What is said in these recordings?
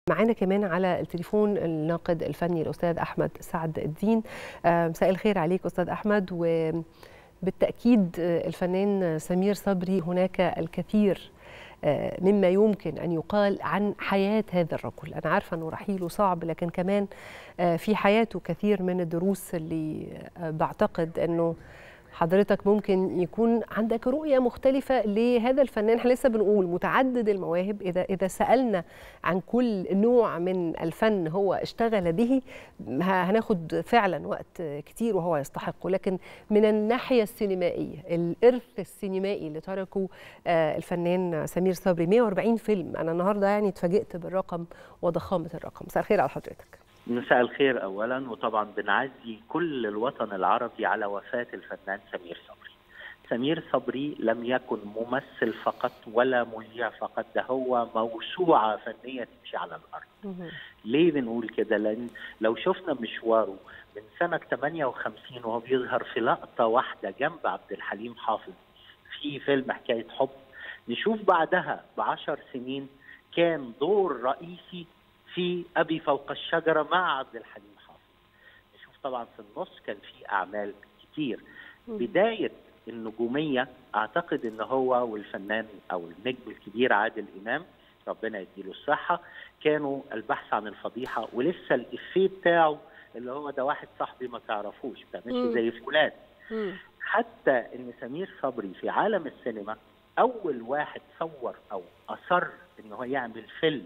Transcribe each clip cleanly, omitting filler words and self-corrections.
معانا كمان على التليفون الناقد الفني الأستاذ أحمد سعد الدين. مساء الخير عليك أستاذ أحمد. وبالتأكيد الفنان سمير صبري هناك الكثير مما يمكن أن يقال عن حياة هذا الرجل. أنا عارفة أنه رحيله صعب، لكن كمان في حياته كثير من الدروس اللي بعتقد أنه حضرتك ممكن يكون عندك رؤية مختلفة لهذا الفنان. احنا لسه بنقول متعدد المواهب. إذا سألنا عن كل نوع من الفن هو اشتغل به هناخد فعلا وقت كتير وهو يستحقه. لكن من الناحية السينمائية، الإرث السينمائي اللي تركه الفنان سمير صبري 140 فيلم. أنا النهاردة يعني اتفاجئت بالرقم وضخامة الرقم. مساء الخير على حضرتك. مساء الخير أولا، وطبعا بنعزي كل الوطن العربي على وفاة الفنان سمير صبري. سمير صبري لم يكن ممثل فقط ولا مذيع فقط، ده هو موسوعة فنية تمشي على الأرض. ليه بنقول كده؟ لأن لو شفنا مشواره من سنة 58 وهو بيظهر في لقطة واحدة جنب عبد الحليم حافظ في فيلم حكاية حب، نشوف بعدها ب10 سنين كان دور رئيسي في أبي فوق الشجرة مع عبد الحليم حافظ. نشوف طبعا في النص كان في أعمال كتير. بداية النجومية أعتقد إن هو والفنان أو النجم الكبير عادل إمام ربنا يديله الصحة كانوا البحث عن الفضيحة، ولسه الإفيه بتاعه اللي هو ده واحد صاحبي ما تعرفوش بتعملش زي فلان. حتى إن سمير صبري في عالم السينما أول واحد صور أو أصر إن هو يعمل فيلم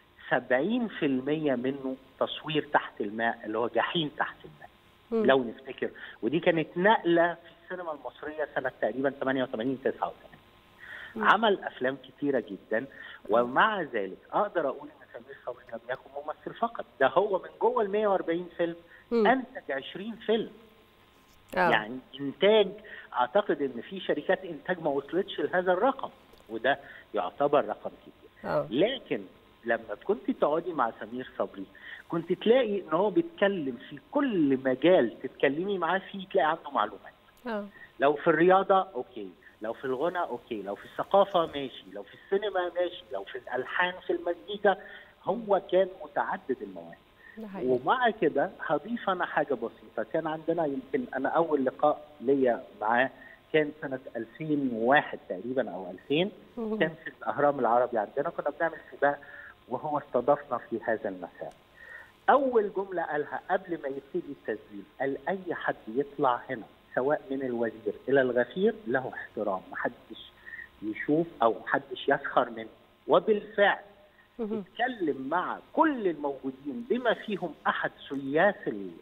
70% منه تصوير تحت الماء، اللي هو جحيم تحت الماء. لو نفتكر، ودي كانت نقلة في السينما المصرية سنة تقريبا 88-89. عمل أفلام كتيرة جدا، ومع ذلك أقدر أقول إن سمير صبري لم يكن ممثل فقط، ده هو من جوه ال 140 فيلم أنتج 20 فيلم. يعني إنتاج، أعتقد إن في شركات إنتاج ما وصلتش لهذا الرقم، وده يعتبر رقم كبير. لكن لما كنت تقعدي مع سمير صبري كنت تلاقي ان هو بيتكلم في كل مجال تتكلمي معاه فيه تلاقي عنده معلومات. لو في الرياضه اوكي، لو في الغنى اوكي، لو في الثقافه ماشي، لو في السينما ماشي، لو في الالحان في المزيكا، هو كان متعدد المواهب. ومع كده هضيف انا حاجه بسيطه. كان عندنا يمكن انا اول لقاء ليا معاه كان سنة 2001 تقريبا أو 2000. كان في الأهرام العربي عندنا كنا بنعمل سباق وهو استضافنا في هذا المساء. أول جملة قالها قبل ما يبتدي التسجيل قال أي حد يطلع هنا سواء من الوزير إلى الغفير له احترام، محدش يشوف أو محدش يسخر منه. وبالفعل اتكلم مع كل الموجودين بما فيهم أحد سياس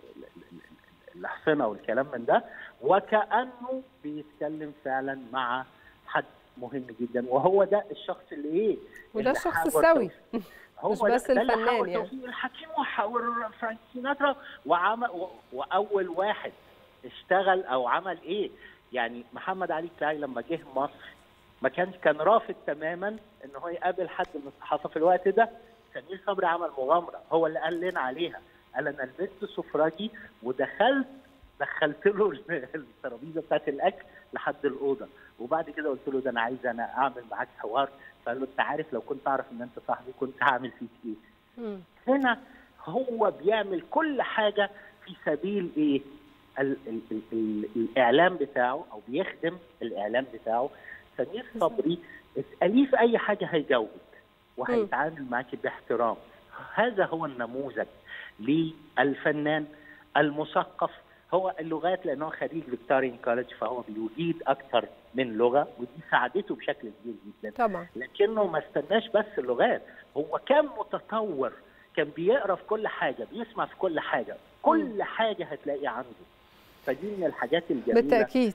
الأحصنة والكلام من ده، وكأنه بيتكلم فعلا مع حد مهم جدا. وهو ده الشخص اللي ايه؟ وده الشخص السوي، هو مش بس الفنان يعني. الحكيم وفرانك سيناترا واول واحد اشتغل او عمل ايه؟ يعني محمد علي كلاي لما جه مصر ما كان رافض تماما ان هو يقابل حد من الصحافه في الوقت ده. سمير صبري عمل مغامره، هو اللي قال لنا عليها. قال انا لبست سفراجي دخلت له الترابيزه بتاعت الاكل لحد الاوضه، وبعد كده قلت له ده انا عايز اعمل معاك حوار. فقال له انت عارف لو كنت اعرف ان انت صاحبي كنت هعمل فيك ايه؟ هنا هو بيعمل كل حاجه في سبيل ايه؟ الاعلام بتاعه، او بيخدم الاعلام بتاعه. سمير صبري اساليه في اي حاجه هيجاوبك وهيتعامل معاكي باحترام. هذا هو النموذج للفنان المثقف. هو اللغات لانه خريج فيكتوريان كولج فهو بيجيد اكثر من لغه، ودي ساعدته بشكل كبير جدا طبعا. لكنه ما استناش بس اللغات، هو كان متطور، كان بيقرا في كل حاجه، بيسمع في كل حاجه، كل حاجه هتلاقي عنده. فدي من الحاجات الجميله. بالتاكيد.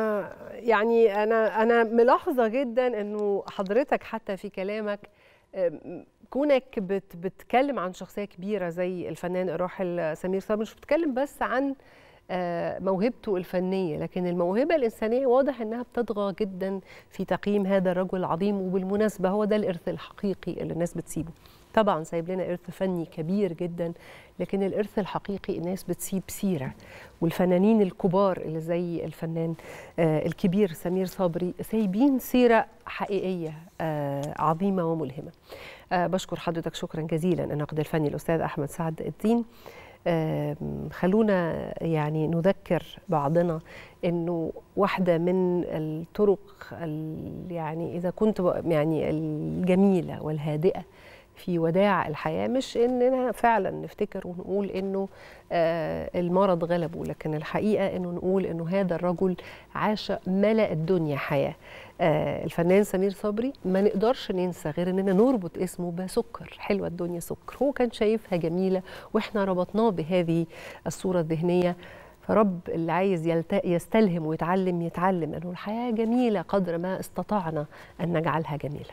انا ملاحظه جدا انه حضرتك حتى في كلامك كونك بتتكلم عن شخصيه كبيره زي الفنان الراحل سمير صبري، مش بتتكلم بس عن موهبته الفنيه، لكن الموهبه الانسانيه واضح انها بتطغى جدا في تقييم هذا الرجل العظيم. وبالمناسبه هو ده الارث الحقيقي اللي الناس بتسيبه. طبعا سايب لنا ارث فني كبير جدا، لكن الارث الحقيقي الناس بتسيب سيره. والفنانين الكبار اللي زي الفنان الكبير سمير صبري سايبين سيره حقيقيه عظيمه وملهمه. بشكر حضرتك شكرا جزيلا الناقد الفني الأستاذ أحمد سعد الدين. خلونا يعني نذكر بعضنا انه واحده من الطرق يعني اذا كنت يعني الجميله والهادئه في وداع الحياه، مش اننا فعلا نفتكر ونقول انه المرض غلبه، لكن الحقيقه انه نقول انه هذا الرجل عاش ملأ الدنيا حياه. الفنان سمير صبري ما نقدرش ننسى غير اننا نربط اسمه بسكر، حلوه الدنيا سكر. هو كان شايفها جميله واحنا ربطناه بهذه الصوره الذهنيه. فرب اللي عايز يستلهم ويتعلم يتعلم انه الحياه جميله قدر ما استطعنا ان نجعلها جميله.